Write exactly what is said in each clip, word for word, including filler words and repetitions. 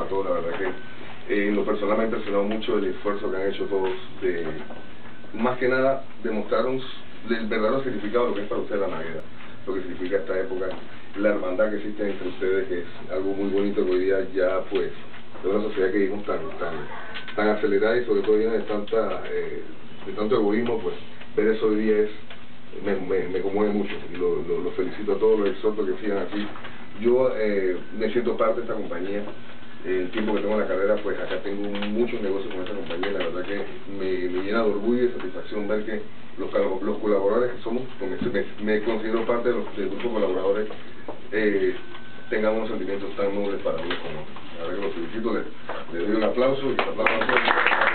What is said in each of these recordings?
todos, la verdad que eh, en lo personal me ha impresionado mucho el esfuerzo que han hecho todos, de, más que nada demostraron el verdadero significado de lo que es para ustedes la Navidad, lo que significa esta época, la hermandad que existe entre ustedes, que es algo muy bonito que hoy día ya pues, de una sociedad que vivimos tan, tan, tan acelerada y sobre todo llena de, tanta, eh, de tanto egoísmo, pues ver eso hoy día es, me, me, me conmueve mucho y lo, lo, lo felicito a todos, los exhorto que sigan aquí. Yo eh, me siento parte de esta compañía. El tiempo que tengo en la carrera, pues acá tengo muchos negocios con esta compañía. La verdad que me, me llena de orgullo y de satisfacción ver que los, los colaboradores que somos, me, me considero parte de los, del grupo de colaboradores, eh, tengamos unos sentimientos tan nobles para unos como otros. La verdad que los felicito, les, les doy un aplauso y les aplauso a todos.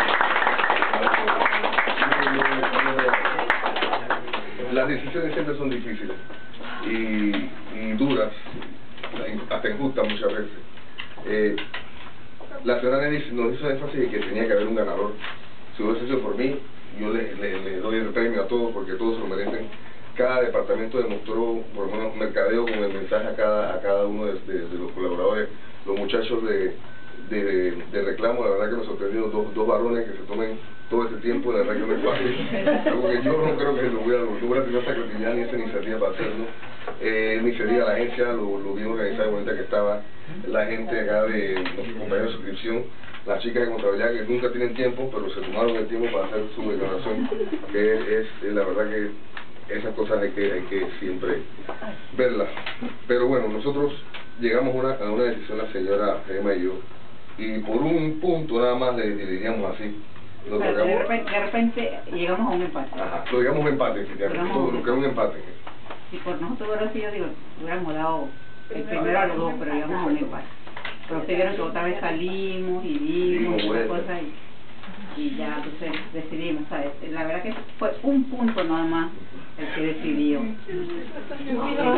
Las decisiones siempre son difíciles y, y duras, hasta injustas muchas veces. Eh, la señora Nelly nos hizo énfasis de que tenía que haber un ganador. Si hubiese sido por mí, yo le, le, le doy el premio a todos porque todos se lo merecen. Cada departamento demostró, por lo menos mercadeo, con el mensaje a cada, a cada uno de, de, de los colaboradores. Los muchachos de, de, de reclamo, la verdad que me sorprendió, dos, dos varones que se tomen todo ese tiempo, la verdad que no es fácil, algo que yo no creo que lo hubiera, lo hubiera tenido esa creatividad ni esa iniciativa para hacerlo. Eh, ni sería la agencia, lo, lo bien organizada y bonita que estaba, la gente acá de nuestros compañeros de suscripción, las chicas de contabilidad que nunca tienen tiempo, pero se tomaron el tiempo para hacer su declaración, que es, es la verdad que esas cosas hay que, hay que siempre verlas. Pero bueno, nosotros llegamos una, a una decisión, la señora Gemma y yo, y por un punto nada más le, le diríamos así. Pero tocamos, de, repente, de repente llegamos a un empate. Ajá, lo digamos un empate, todo, lo que es un empate. Si por nosotros hubiera sido, digo, hubiéramos dado el primero a los dos, pero llegamos a un empate. Pero ustedes vieron que otra vez salimos y vimos y bueno. cosas y, y ya entonces decidimos, ¿sabes? La verdad que fue un punto nada más el que decidió. El punto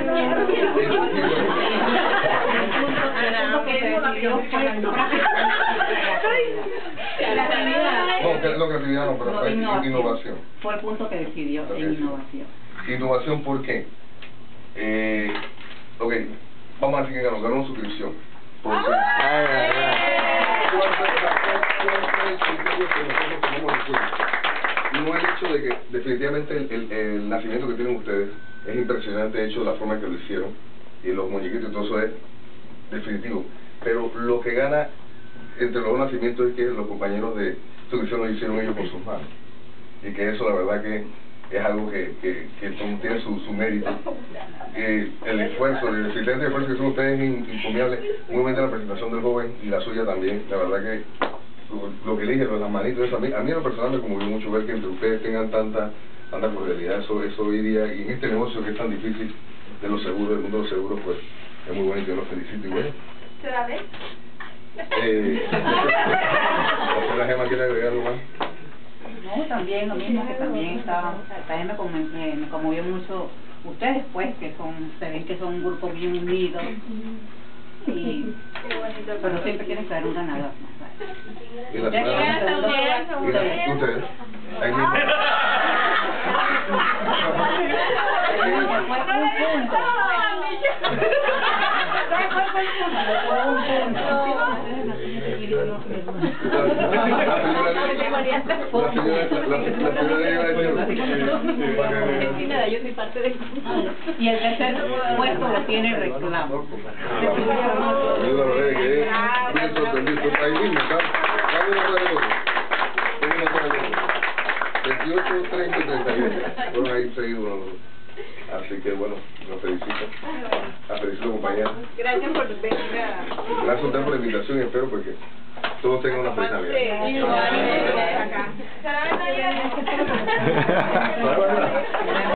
que se decidió fue la creatividad. No, que es lo creatividad no, pero no, fue innovación. innovación. Fue el punto que decidió okay. en innovación. ¿Innovación por qué? Eh, ok, vamos a decir que ganó, ganó una suscripción. Porque no el hecho de que definitivamente el, el, el nacimiento que tienen ustedes es impresionante, de hecho la forma en que lo hicieron y los muñequitos y todo eso es definitivo, pero lo que gana entre los dos nacimientos es que los compañeros de suscripción lo hicieron ellos con sus manos y que eso la verdad que es algo que, que, que tiene su, su mérito. Eh, el esfuerzo, el excelente esfuerzo que son ustedes es encomiable. Muy buena la presentación del joven y la suya también. La verdad que lo, lo que dije, lo de las manitos, eso, a, mí, a mí en lo personal me conmovió mucho ver que entre ustedes tengan tanta, tanta cordialidad. Eso, eso hoy día, y en este negocio que es tan difícil de los seguros, del mundo de los seguros, pues es muy bonito, yo los felicito. Y bueno, ¿se la ve? Eh, ¿la señora Gemma quiere agregar algo más? No, también lo mismo, que también estaba, también me, conmovió, me, me conmovió mucho ustedes, pues, que son, se ven que son un grupo bien unido, y, pero siempre quieren traer un ganador. ¿Y la señora? ¿Y ustedes? Ahí mismo. Yo soy parte de y el tercer puesto lo tiene reclamo. veintiocho, treinta y treinta y uno. Fueron ahí seguidos. Así que bueno, los felicito. Las felicito, compañera. Gracias por venir a... Gracias a usted por la invitación y espero porque todos tengan una feliz Navidad.